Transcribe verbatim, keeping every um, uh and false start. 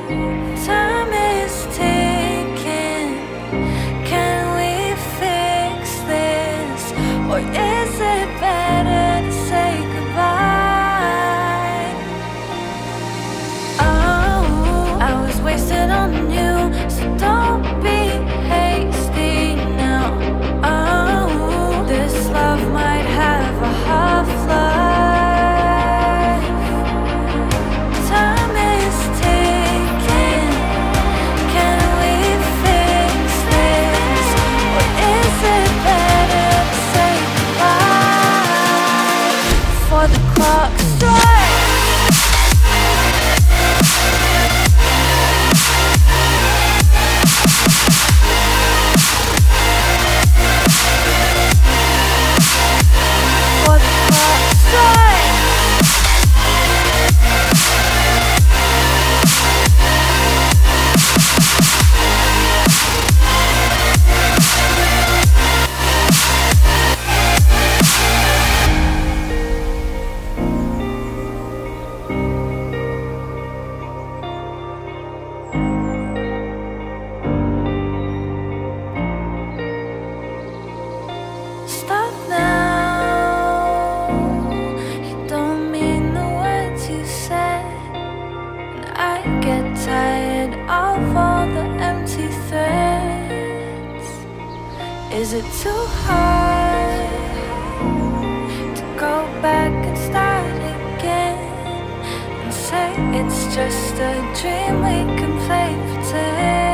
Time is ticking. Can we fix this? Or is it better to say goodbye? Oh, I was wasted on you, so don't be hasty now. Oh, this love might have a half-life. Time is ticking. Can we fix this? Or is it better to say goodbye before the clock strikes? Before the clock strikes. Stop now. You don't mean the words you said, and I get tired of all the empty threads. Is it too hard to go back and start again and say it's just a dream we can play pretend?